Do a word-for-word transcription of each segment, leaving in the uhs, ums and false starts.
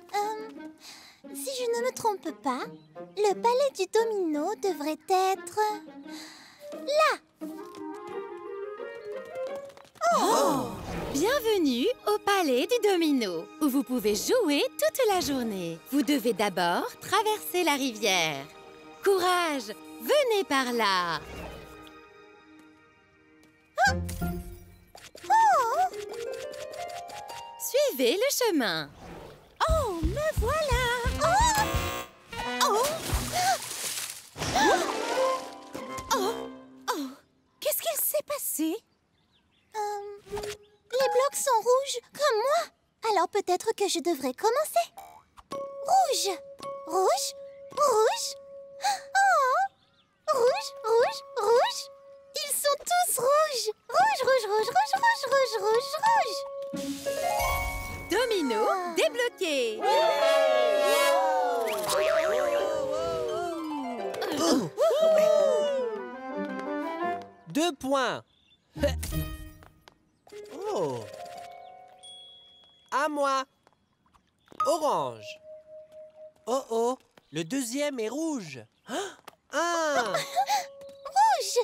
Euh, si je ne me trompe pas, le palais du domino devrait être... là. Oh! Bienvenue au palais du domino, où vous pouvez jouer toute la journée. Vous devez d'abord traverser la rivière. Courage! Venez par là! Oh! Oh! Suivez le chemin. Oh, me voilà! Oh! Oh! Oh! Oh! Qu'est-ce qu'il s'est passé? Euh, les blocs sont rouges, comme moi. Alors peut-être que je devrais commencer. Rouge, rouge, rouge. Oh! Rouge, rouge, rouge. Ils sont tous rouges. Rouge, rouge, rouge, rouge, rouge, rouge, rouge, rouge. Domino débloqué. Deux points. Oh. À moi. Orange. Oh oh, le deuxième est rouge. Un. Rouge,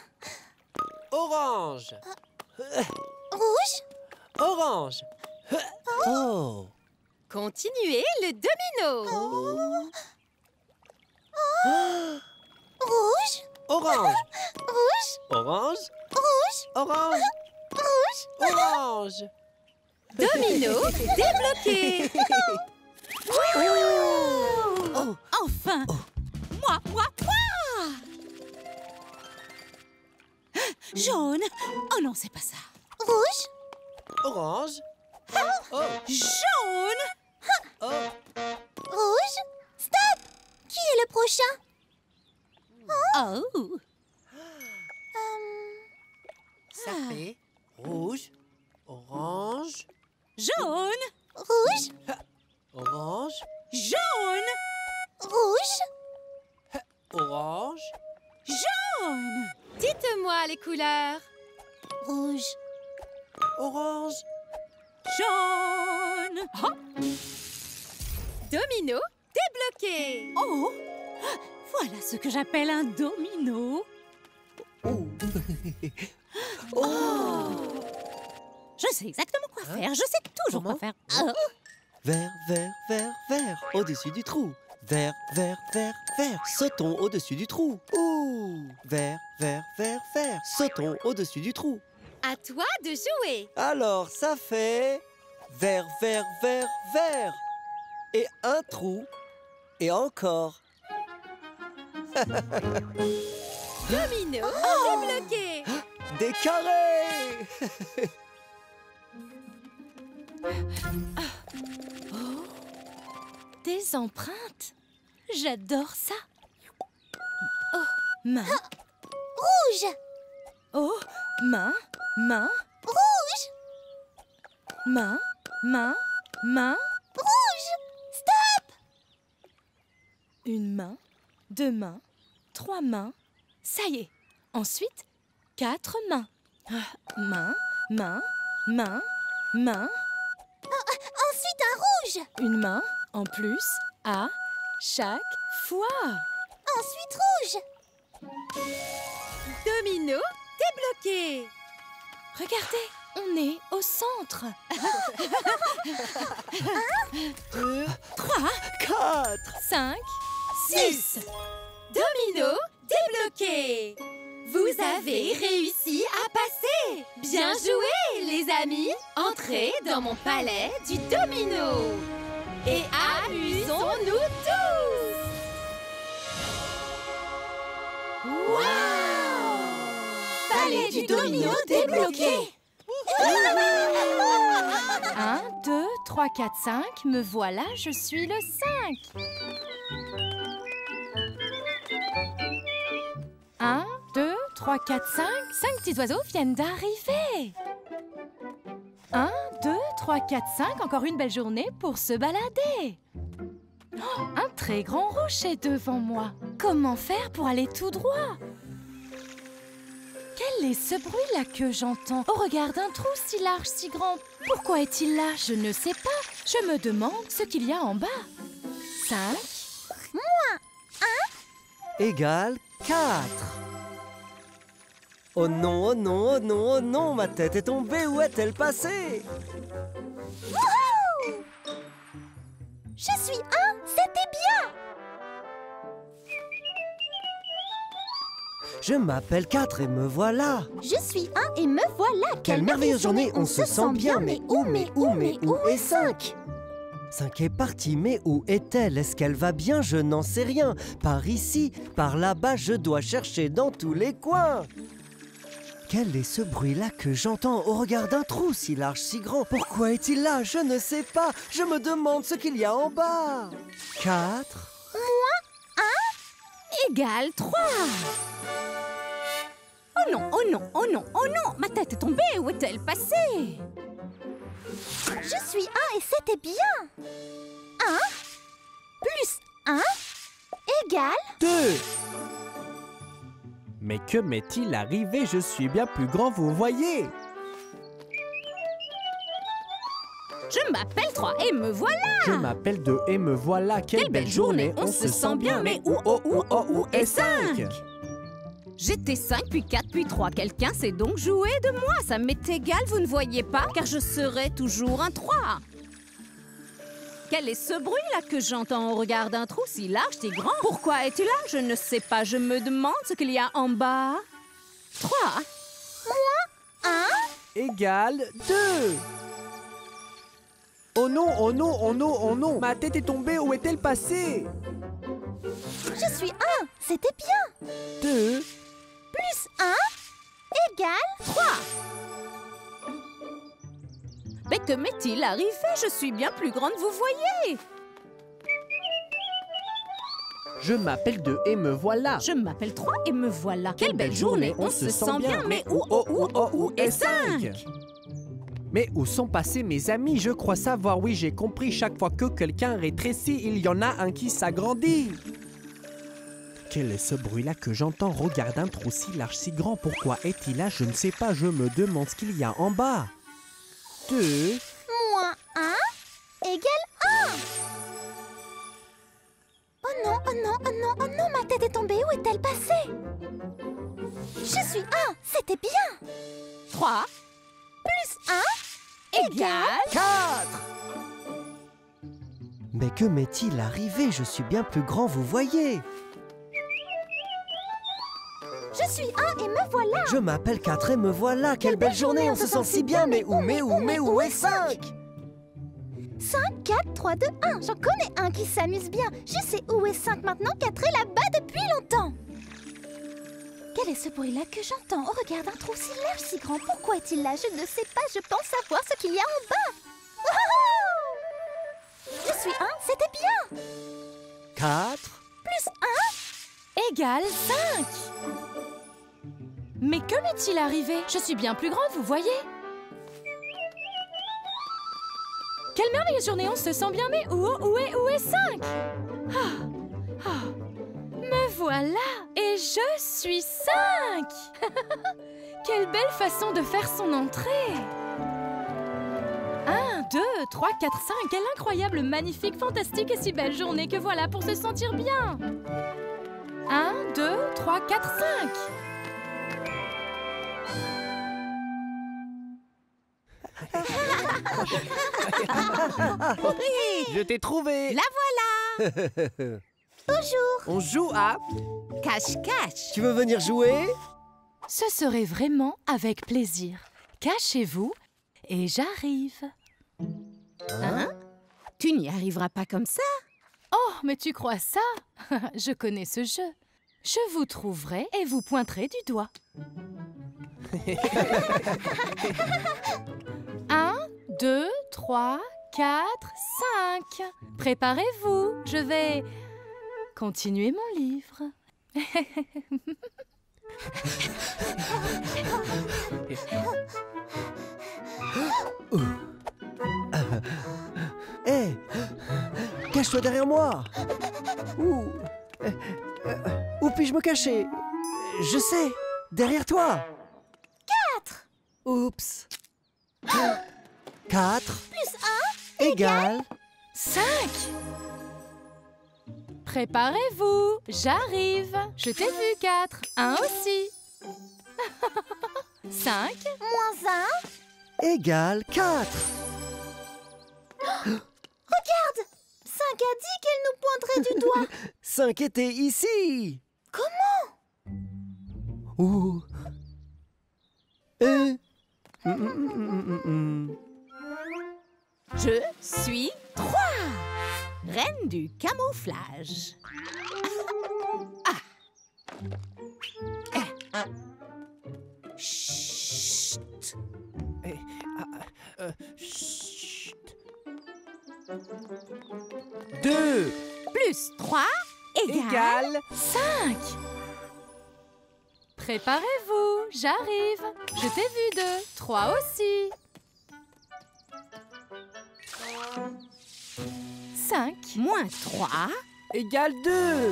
Orange. rouge. Orange. Oh. Continuez le domino. Rouge, Orange. rouge, Orange. rouge, Orange. rouge. Orange. Domino débloqué. Oh, enfin! Moi, moi, moi! Jaune! Oh non, c'est pas ça. Rouge, Orange. Oh. Jaune! Oh. rouge. Stop! Qui est le prochain? Oh! Euh, Ça fait rouge, orange, Jaune! rouge, orange, Jaune! rouge. orange. Jaune! Dites-moi les couleurs. Rouge, Orange. Jaune! Oh! Domino débloqué. Oh! Voilà ce que j'appelle un domino. Oh! Je sais exactement quoi Hein? faire. Je sais toujours Comment? quoi faire. Oh. Vert, vert, vert, vert, au-dessus du trou. Vert, vert, vert, vert, sautons au-dessus du trou. Ouh! Vert, vert, vert, vert, sautons au-dessus du trou. À toi de jouer. Alors, ça fait... Vert, vert, vert, vert. Et un trou. Et encore. Domino débloqué. Des carrés. Des empreintes. J'adore ça. Oh, main. rouge, Oh, main, main, rouge, main, main, main. rouge. Stop! Une main, deux mains, trois mains. Ça y est. Ensuite, quatre mains. Ah, main, main, main, main. Ensuite un rouge. Une main en plus à chaque fois. Ensuite rouge. Domino débloqué. Regardez, on est au centre. Deux, Trois, quatre. cinq, six. Domino débloqué. Vous avez réussi à passer. Bien joué, les amis. Entrez dans mon palais du domino. Et amusons-nous tous. Waouh! Palais du domino débloqué. Un, deux, trois, quatre, cinq. Me voilà, je suis le cinq. Un, deux, trois, quatre, cinq. Cinq petits oiseaux viennent d'arriver. Un, deux, trois, quatre, cinq. Encore une belle journée pour se balader. Oh, un très grand rocher devant moi. Comment faire pour aller tout droit? Quel est ce bruit-là que j'entends? Oh, regarde, un trou si large, si grand. Pourquoi est-il là? Je ne sais pas. Je me demande ce qu'il y a en bas. cinq. Égale quatre. Oh non, oh non, oh non, oh non, ma tête est tombée. Où est-elle passée? Wouhou! Je suis un, c'était bien. Je m'appelle quatre et me voilà. Je suis un et me voilà. Quelle merveilleuse journée, on se sent bien. Mais où, mais où, mais où est cinq? Cinq est partie, mais où est-elle? Est-ce qu'elle va bien? Je n'en sais rien. Par ici, par là-bas, je dois chercher dans tous les coins. Quel est ce bruit-là que j'entends au regard d'un trou si large, si grand? Pourquoi est-il là? Je ne sais pas. Je me demande ce qu'il y a en bas. Quatre. Égale trois. Oh non, oh non, oh non, oh non, ma tête est tombée. Où est-elle passée? Je suis un et c'était bien. Un plus un égale... Deux. Mais que m'est-il arrivé? Je suis bien plus grand, vous voyez. Je m'appelle trois et me voilà. Je m'appelle deux et me voilà. Quelle, Quelle belle journée, on se sent bien. Mais où, oh, où, oh, où est cinq? J'étais cinq, puis quatre, puis trois. Quelqu'un sait donc jouer de moi. Ça m'est égal, vous ne voyez pas, car je serai toujours un trois. Quel est ce bruit-là que j'entends au regard d'un trou si large, si grand? Pourquoi es-tu là? Je ne sais pas. Je me demande ce qu'il y a en bas. Trois. Égale deux. Oh non, oh non, oh non, oh non. Ma tête est tombée. Où est-elle passée? Je suis un, c'était bien. Deux. Plus un égale... Trois. Mais que m'est-il arrivé? Je suis bien plus grande, vous voyez. Je m'appelle deux et me voilà. Je m'appelle trois et me voilà. Quelle belle journée, on se sent bien. Mais où, oh, où, oh, où est cinq? Mais où sont passés mes amis? Je crois savoir, oui, j'ai compris. Chaque fois que quelqu'un rétrécit, il y en a un qui s'agrandit. Quel est ce bruit-là que j'entends? Regarde un trou si large, si grand. Pourquoi est-il là? Je ne sais pas. Je me demande ce qu'il y a en bas. Deux. Moins un égale un. Oh non, oh non, oh non, oh non, ma tête est tombée. Où est-elle passée? Je suis un, c'était bien. Trois. Plus un Égale. Quatre. Mais que m'est-il arrivé? Je suis bien plus grand, vous voyez. Je suis un et me voilà. Je m'appelle quatre et me voilà. Quelle belle journée, on se sent si bien. Mais où, mais où, mais où est cinq? cinq, quatre, trois, deux, un. J'en connais un qui s'amuse bien. Je sais où est cinq maintenant. quatre est là-bas depuis longtemps. Quel est ce bruit-là que j'entends au regard d'un trou si large, si grand? Pourquoi est-il là? Je ne sais pas. Je pense savoir ce qu'il y a en bas. Oh! Je suis un, c'était bien. Quatre. Plus un Égale cinq. Mais que m'est-il arrivé? Je suis bien plus grande, vous voyez. Quelle merveilleuse journée, on se sent bien, mais où, où est, où est cinq? Ah, ah, me voilà, et je suis cinq. Quelle belle façon de faire son entrée. Un, deux, trois, quatre, cinq. Quelle incroyable, magnifique, fantastique et si belle journée que voilà pour se sentir bien. Un, deux, trois, quatre, cinq. Je t'ai trouvé. La voilà. Bonjour. On joue à... Cache-cache. Tu veux venir jouer? Ce serait vraiment avec plaisir. Cachez-vous et j'arrive. Hein? Tu n'y arriveras pas comme ça. Oh, mais tu crois ça? Je connais ce jeu. Je vous trouverai et vous pointerez du doigt. Un, deux, trois, quatre, cinq. Préparez-vous, je vais continuer mon livre. Hé, cache-toi derrière moi. Où, euh, euh, où puis-je me cacher? Je sais, derrière toi. Quatre. Oups. quatre plus un égale cinq. Préparez-vous, j'arrive. Je t'ai vu, quatre. Un aussi. cinq. moins un. égale quatre. Regarde, cinq a dit qu'elle nous pointerait du doigt. cinq était ici. Comment? Ouh. Et... Mm, mm, mm, mm, mm. Je suis trois, reine du camouflage. Ah. Eh. Chut. Eh, ah, euh, chut. Deux Plus trois égale... égale cinq. Préparez-vous, j'arrive. Je t'ai vu, deux. Trois aussi. cinq. moins trois égale deux.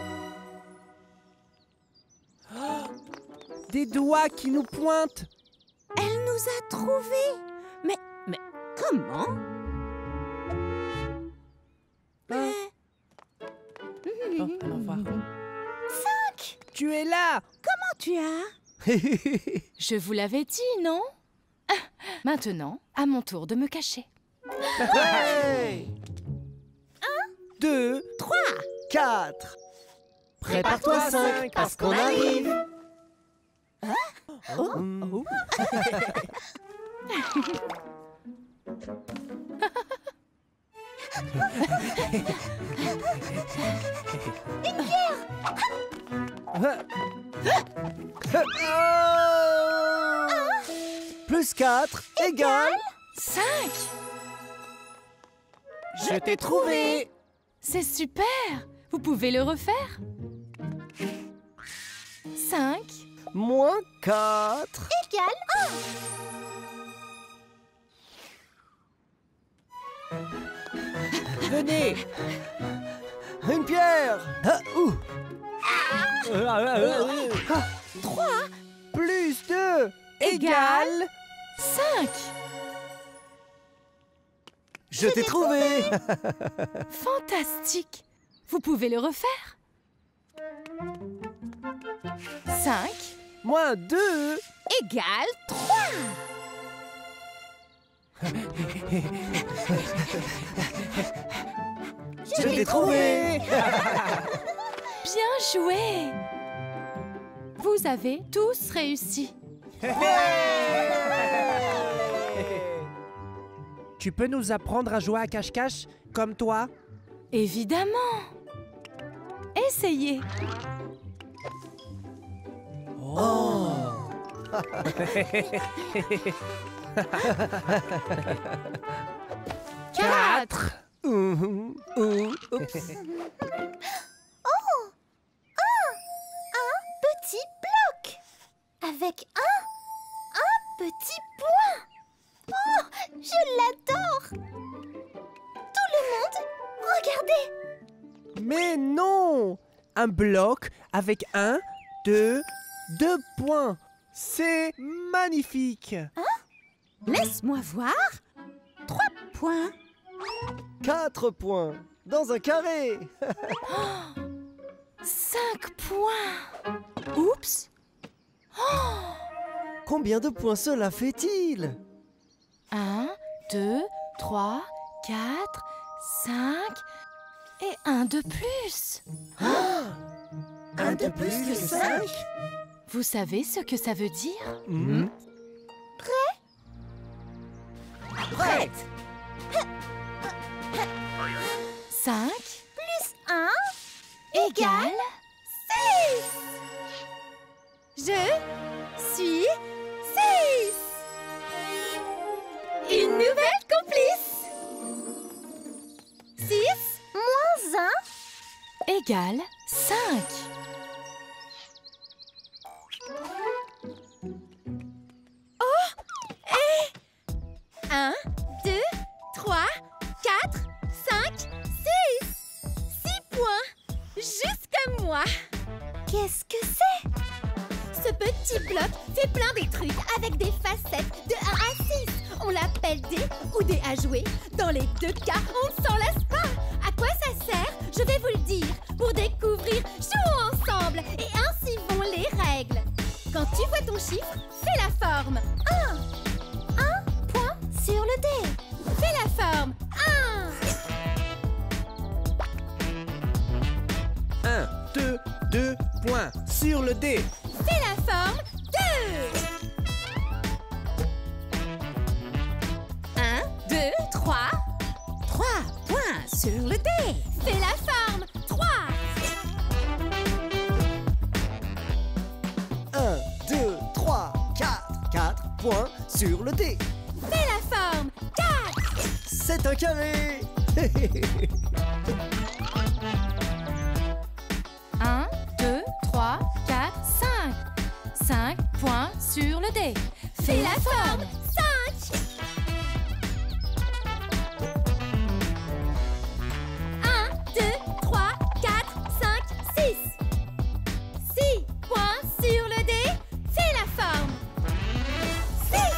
Oh, des doigts qui nous pointent. Elle nous a trouvés. Mais, mais comment? Hein? Oh, allons voir. Tu es là. Comment tu as? Je vous l'avais dit, non? Ah, maintenant, à mon tour de me cacher. Hey. Deux, Trois. quatre. Prépare-toi cinq parce qu'on arrive. Oh, Mm. oh. Plus quatre égale cinq. je t'ai trouvé. C'est super. Vous pouvez le refaire? cinq. moins quatre Égale Venez. une pierre. Ah, ouh. Plus deux égale cinq. Je t'ai trouvé. Fantastique. Vous pouvez le refaire? cinq. moins deux Égale trois. Je t'ai trouvé. Bien joué. Vous avez tous réussi. Tu peux nous apprendre à jouer à cache-cache comme toi? Évidemment. Essayez. Oh. Quatre. Ouh, ouh, oups. petit bloc. Avec un, un petit point. Oh, je l'adore. Tout le monde, regardez. Mais non! Un bloc avec un, deux, deux points. C'est magnifique. Laisse-moi voir. Trois points. Quatre points dans un carré. Cinq points. Oups. Combien de points cela fait-il? Un, deux, trois, quatre, cinq et un de plus. Un de plus que cinq? Vous savez ce que ça veut dire? Hmm. Prête. Cinq Plus un, égale Je suis six. Une nouvelle complice. Six. moins un, égale cinq. Un, deux, trois, quatre, cinq, six. Six points. Jusqu'à moi. qu'est-ce que c'est? Ce petit bloc fait plein des trucs avec des facettes de un à six. On l'appelle dé ou dé à jouer. Dans les deux cas, on ne s'en lasse pas. À quoi ça sert? Je vais vous le dire. Pour découvrir, jouons ensemble. Et ainsi vont les règles. Quand tu vois ton chiffre, fais la forme un. Un point sur le dé. Fais la forme un. Un, deux, deux points sur le dé. Fais la forme deux. Un, deux, trois. Trois points sur le dé. Fais la forme trois. Un, deux, trois, quatre. Quatre points sur le dé. Fais la forme quatre. C'est un carré. un, deux, trois, quatre, cinq. cinq points sur le dé. Fais la forme cinq. un, deux, trois, quatre, cinq, six. six points sur le dé. Fais la forme six.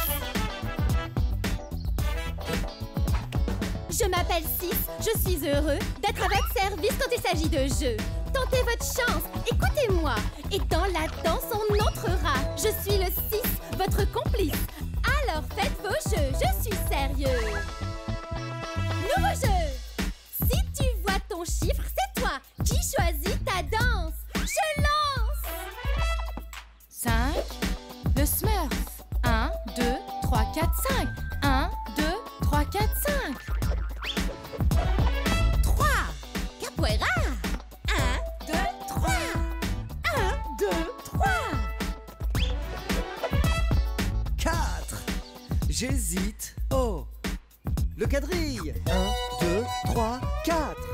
Je m'appelle Six. Je suis heureux d'être à votre service quand il s'agit de jeux. Tentez votre chance, écoutez-moi. Et dans la danse, on entrera. Je suis le six, votre complice. Alors faites vos jeux, je suis sérieux. Nouveau jeu. Si tu vois ton chiffre, c'est toi qui choisis ta danse. Je lance. cinq. Le Smurf. un, deux, trois, quatre, cinq. un, deux, trois, quatre, cinq. Trois. Capoeira. Un, deux, trois. Un, deux, trois. Quatre. J'hésite. Oh. Le quadrille. Un, deux, trois, quatre.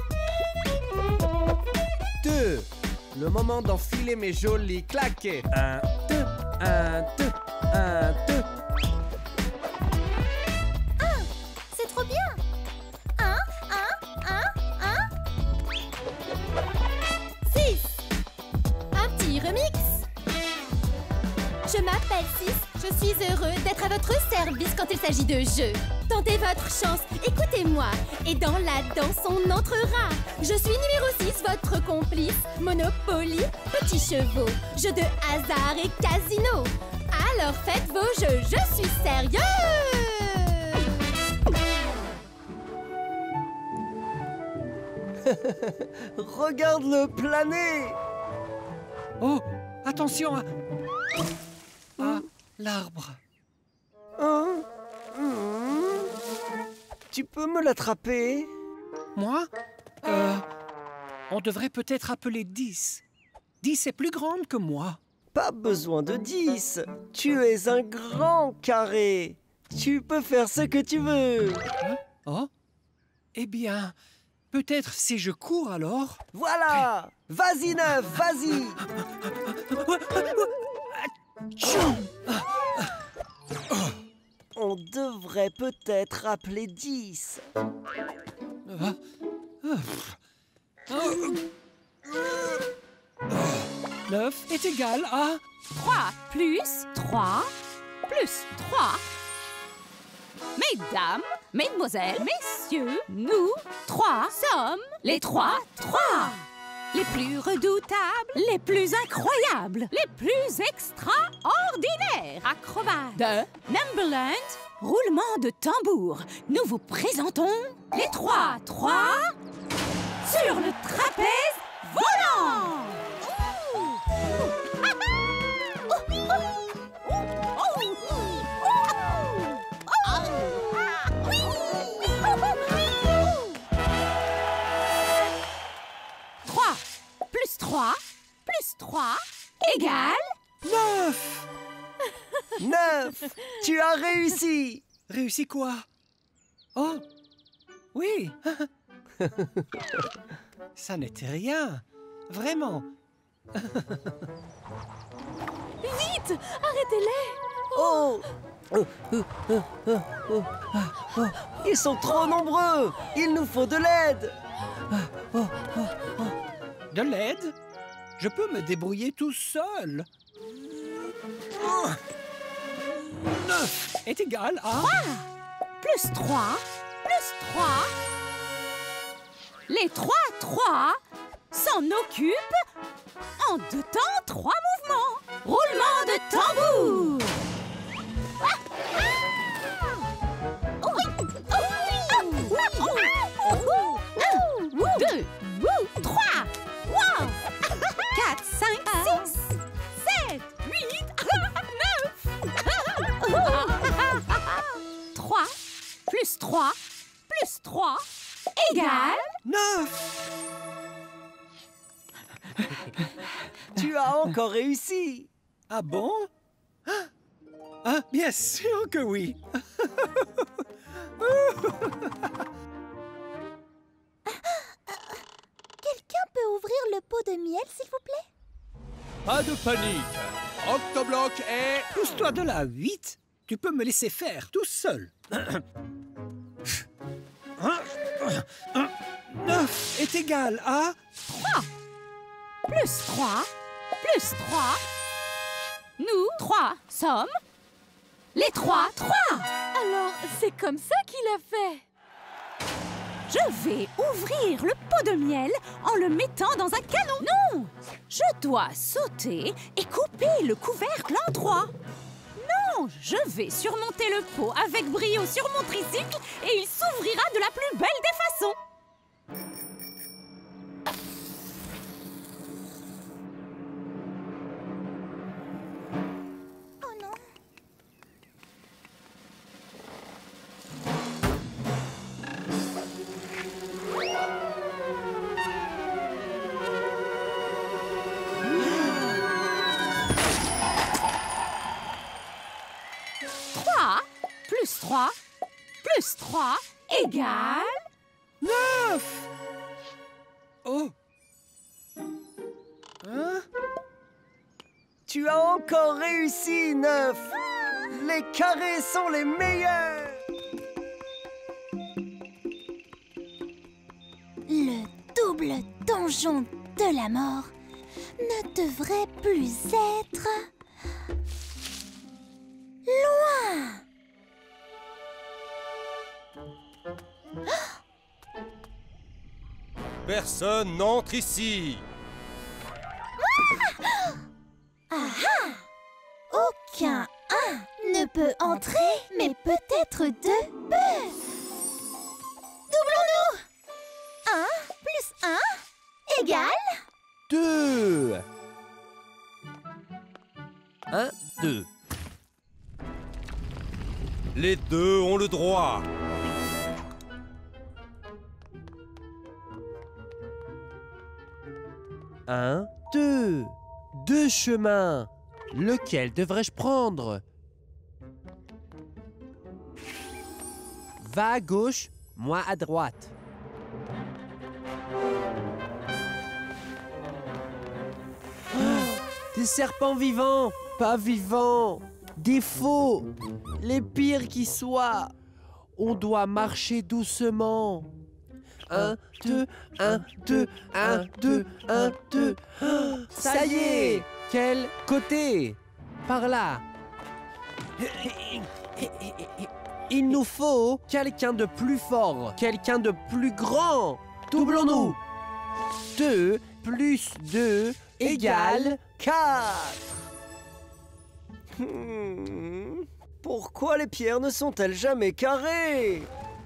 Deux. Le moment d'enfiler mes jolis claquets. Un, deux, un, deux, un, deux. C'est trop bien. Un, un, un, un. six. Un petit remix. Je m'appelle Six. Je suis heureux d'être à votre service quand il s'agit de jeux. Tentez votre chance, écoutez-moi. Et dans la danse, on entrera. Je suis numéro six, votre complice. Monopoly, petits chevaux. Jeux de hasard et casino. Alors faites vos jeux, je suis sérieux. Regarde-le planer. Oh, attention à... à l'arbre. Hein? Hmm. Tu peux me l'attraper? Moi euh, On devrait peut-être appeler dix. dix est plus grande que moi. Pas besoin de dix. Tu es un grand carré. Tu peux faire ce que tu veux. Hein? Oh? Eh bien, peut-être si je cours alors. Voilà. Vas-y, Neuf, vas-y. On devrait peut-être appeler dix. Ah, ah, pff. neuf est égal à... trois plus trois plus trois. Mesdames, mesdemoiselles, messieurs, nous trois sommes les trois trois. Les plus redoutables, les plus incroyables, les plus extraordinaires acrobates de Numberland. Roulement de tambour, nous vous présentons les trois trois sur le trapèze volant. trois plus trois plus trois égale neuf. Neuf. Tu as réussi. Réussi quoi? Oh, oui. Ça n'était rien. Vraiment. Vite, arrêtez-les. Oh. Ils sont trop nombreux. Il nous faut de l'aide. De l'aide? Je peux me débrouiller tout seul. neuf est égal à... plus trois, plus trois. Les trois, trois s'en occupent en deux temps, trois mouvements. Roulement de tambour. Un, deux, trois, quatre, cinq, six, sept, huit, neuf. Trois plus trois plus trois égale Neuf. Tu as encore réussi. Ah bon? Ah, bien sûr que oui. Quelqu'un peut ouvrir le pot de miel, s'il vous plaît? Pas de panique. Octoblock est... Pousse-toi de là, huit. Tu peux me laisser faire tout seul. Neuf est égal à... trois plus trois plus trois. Nous, trois, sommes les trois, trois. Alors, c'est comme ça qu'il a fait. Je vais ouvrir le pot de miel en le mettant dans un canon. Non, je dois sauter et couper le couvercle en trois. Non, je vais surmonter le pot avec brio sur mon tricycle et il s'ouvrira de la plus belle des façons. Oh non. trois plus trois plus trois égale... Neuf. Oh. Hein? Tu as encore réussi, Neuf. Les carrés sont les meilleurs. Le double donjon de la mort ne devrait plus être loin. Personne n'entre ici. Aucun un ne peut entrer, mais peut-être deux peut. Doublons-nous. Un plus un égale... Deux. Un, deux. Les deux ont le droit. Un, deux. Deux chemins. Lequel devrais-je prendre? Va à gauche, moi à droite. Oh, des serpents vivants, pas vivants, des faux, les pires qui soient. On doit marcher doucement. Un, deux, un, deux, un, deux, un, deux. Oh, ça y est! Quel côté? Par là. Il nous faut quelqu'un de plus fort, quelqu'un de plus grand. Doublons-nous. Deux plus deux égale Quatre. Hmm. Pourquoi les pierres ne sont-elles jamais carrées?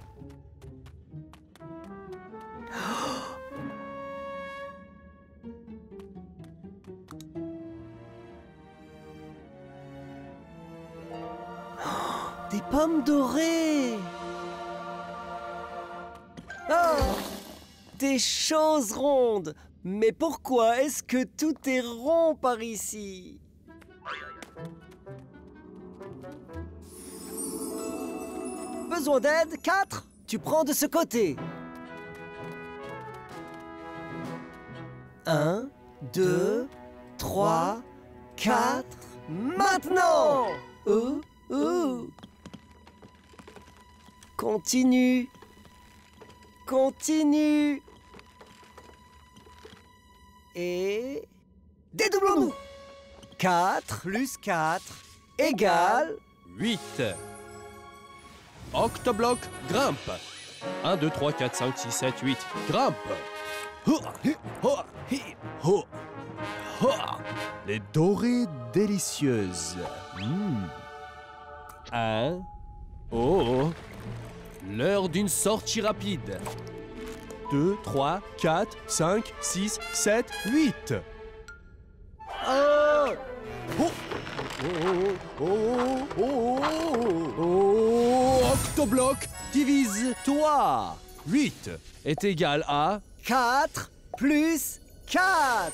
Des pommes dorées. Oh, des choses rondes. Mais pourquoi est-ce que tout est rond par ici? Besoin d'aide? Quatre? Tu prends de ce côté. Un, deux, trois, quatre. Maintenant! Oh, oh. Continue. Continue. Et... dédoublons-nous. quatre plus quatre égale... Huit. Octoblock, grimpe. un, deux, trois, quatre, cinq, six, sept, huit, grimpe. Les dorées délicieuses. Mmh. Un. Oh. L'heure d'une sortie rapide. deux, trois, quatre, cinq, six, sept, huit. Oh. Oh. Oh, oh, oh, oh, oh. Octoblock, divise-toi. huit est égal à... quatre plus quatre.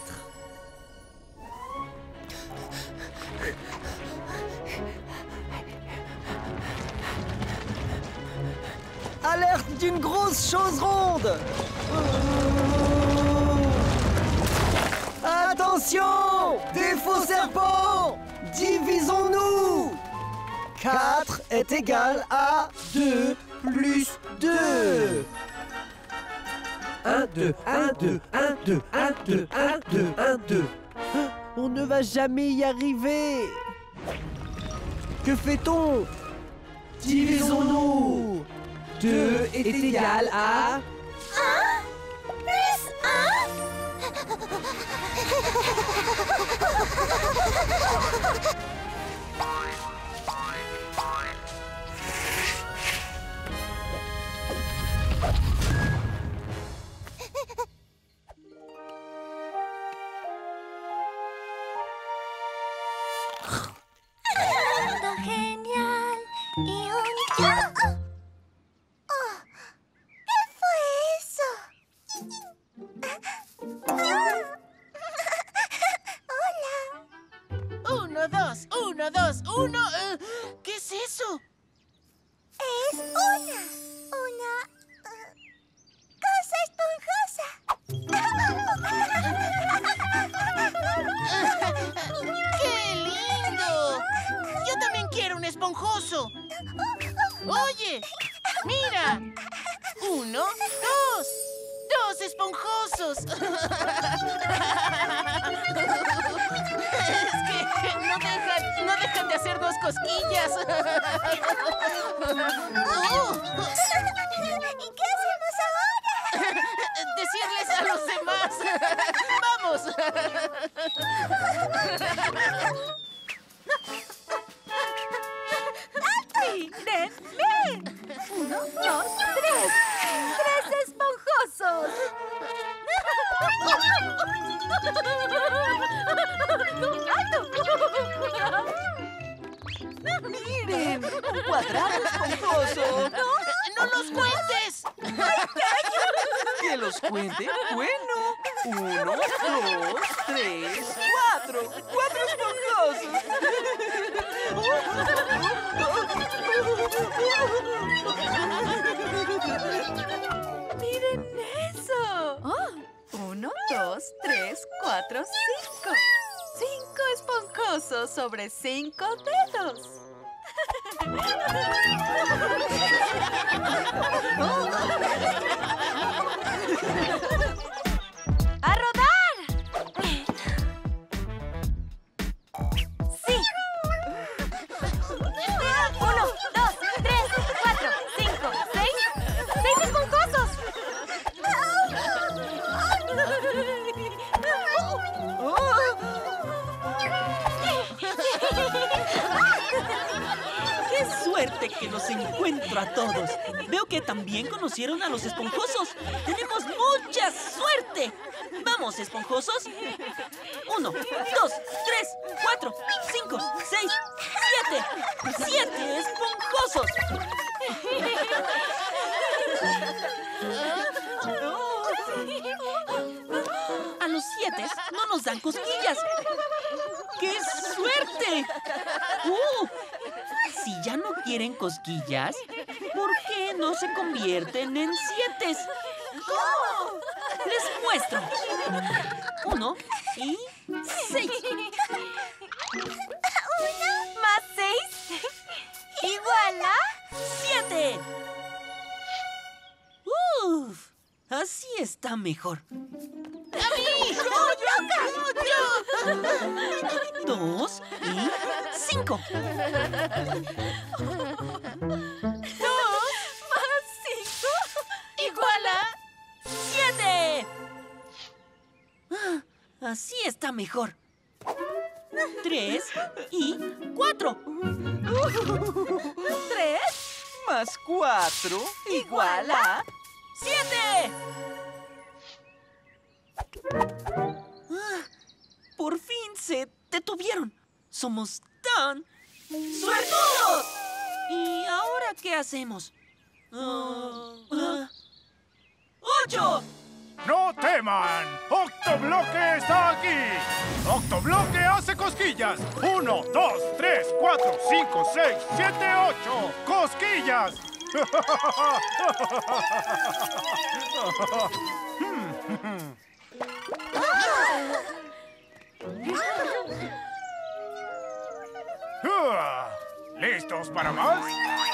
Alerte d'une grosse chose ronde. Attention! Des faux serpents! Divisons-nous! quatre est égal à deux plus deux. un, deux, un, deux, un, deux, un, deux, un, deux, un, deux. On ne va jamais y arriver. Que fait-on? Divisons-nous. deux est égal à... un plus un. Genial y un... Oh, ¿qué fue eso? Hola. Uno, dos, uno, dos, uno. eh, ¿Qué es eso? Es una, una uh, cosa esponjosa. ¡Qué lindo! Yo también quiero un esponjoso. Oye, mira. Uno, dos. Dos esponjosos. Es que no dejan, no dejan de hacernos cosquillas. Oh. ¿Y qué hacemos ahora? Decirles a los demás. ¡Vamos! ¡Mírenme! Uno, dos, tres. ¡Tres esponjosos! ¡Miren! ¡Un cuadrado esponjoso! ¡No! ¡No los cuentes! ¿Que los cuente? Bueno. Uno, dos, tres, cuatro. ¡Cuatro esponjosos! ¡Miren eso! Oh, uno, dos, tres, cuatro, cinco. Cinco esponjosos sobre cinco dedos. ¡A rodar! ¡Sí! Uno, dos, tres, cuatro, cinco, seis. ¡Seis esponjosos! ¡Qué suerte que los encuentro a todos! Veo que también conocieron a los esponjosos. ¡Tenemos mucha suerte! ¡Vamos, esponjosos! Uno, dos, tres, cuatro, cinco, seis, siete. ¡Siete esponjosos! A los siete no nos dan cosquillas. ¡Qué suerte! ¡Uh! Si ya no quieren cosquillas, ¿por qué no se convierten en siete? ¿Cómo? Les muestro. Uno y seis. Uno más seis igual a siete. ¡Uf! Así está mejor. ¡A mí! ¡Yo, yo, yo! Dos y cinco. ¡Dos! Así está mejor. Tres y cuatro. Tres más cuatro igual a ¡siete! Ah, por fin se detuvieron. Somos tan suertudos. ¿Y ahora qué hacemos? Uh, uh, ¡Ocho! ¡No teman! ¡Octobloque está aquí! ¡Octobloque hace cosquillas! ¡Uno, dos, tres, cuatro, cinco, seis, siete, ocho! ¡Cosquillas! ¿Listos para más?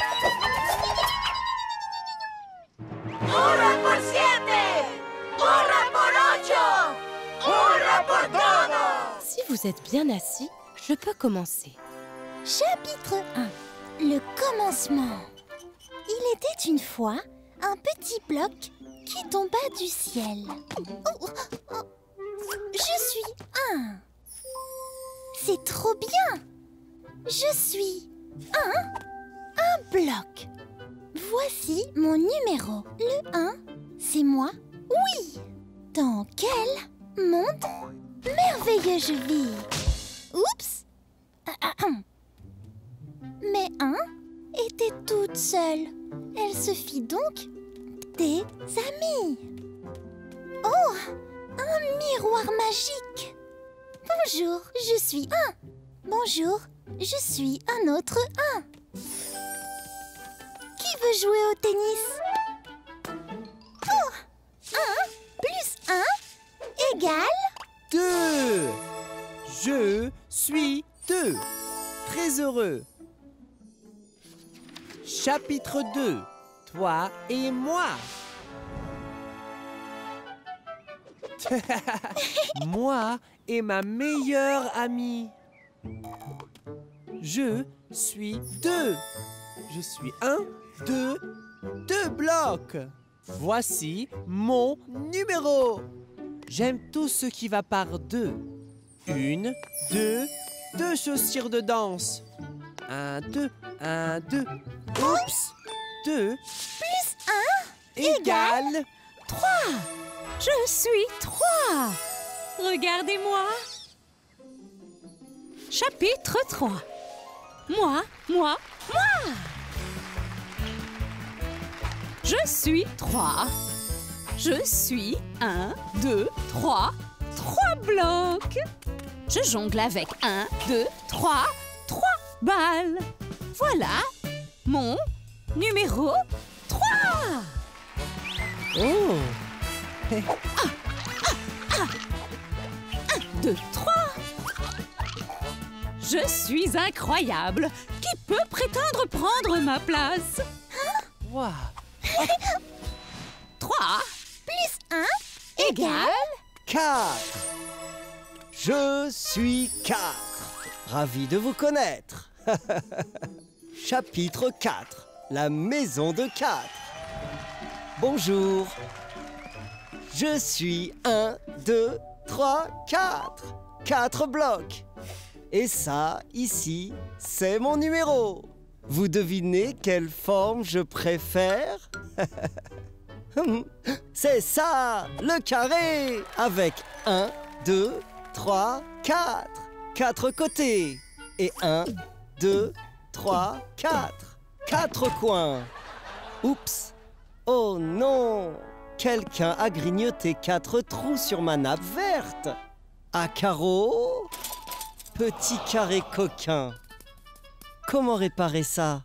¡Hurra por siete! ¡Hurra por ocho! ¡Hurra por todo! Si vous êtes bien assis, je peux commencer. Chapitre un. Le commencement. Il était une fois un petit bloc qui tomba du ciel. Oh, oh. Je suis un. C'est trop bien. Je suis un, un bloc. Voici mon numéro. Le un, c'est moi. Oui. Dans quel monde merveilleux je vis. Oups. Mais un était toute seule. Elle se fit donc des amis. Oh, un miroir magique. Bonjour, je suis un. Bonjour, je suis un autre un. Qui veut jouer au tennis? Oh, un plus un égale Deux. Je suis deux. Très heureux. Chapitre deux. Toi et moi. Moi et ma meilleure amie. Je suis deux. Je suis un, deux, deux blocs. Voici mon numéro. J'aime tout ce qui va par deux. Une, deux, deux chaussures de danse. Un, deux, un, deux. Oups. Deux plus un égale trois. Je suis trois. Regardez-moi. Chapitre trois. Moi, moi, moi. Je suis trois. Je suis un, deux, trois. Trois blocs. Je jongle avec un, deux, trois. Trois balles. Voilà mon numéro trois. Oh. Ah, ah, ah. Un, deux, trois. Je suis incroyable. Qui peut prétendre prendre ma place? Wow. Trois plus un égale Quatre. Je suis quatre. Ravi de vous connaître. Chapitre quatre. La maison de quatre. Bonjour. Je suis un, deux, trois, quatre. Quatre blocs. Et ça, ici, c'est mon numéro. Vous devinez quelle forme je préfère? C'est ça, le carré. Avec un, deux, trois, quatre. Quatre côtés. Et un, deux, trois, quatre. Quatre coins. Oups. Oh non. Quelqu'un a grignoté quatre trous sur ma nappe verte. À carreaux. Petit carré coquin. Comment réparer ça?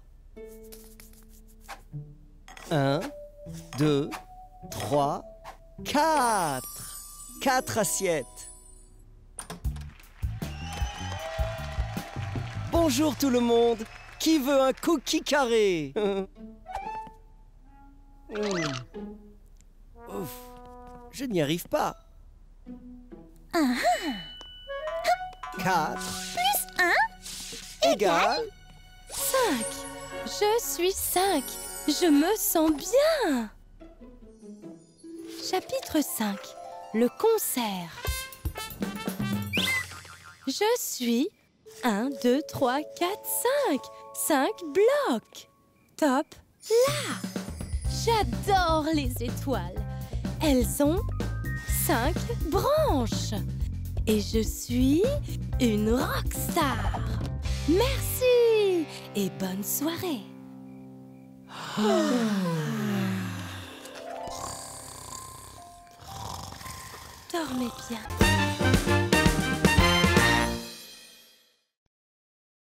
Un, deux, trois, quatre. Quatre assiettes. Bonjour tout le monde. Qui veut un cookie carré? Mmh. Ouf, je n'y arrive pas. un. Quatre plus un égale Cinq. Je suis cinq. Je me sens bien. Chapitre cinq. Le concert. Je suis un, deux, trois, quatre, cinq. Cinq blocs. Top là. J'adore les étoiles. Elles ont cinq branches. Et je suis une rockstar. Merci et bonne soirée. Dormez bien.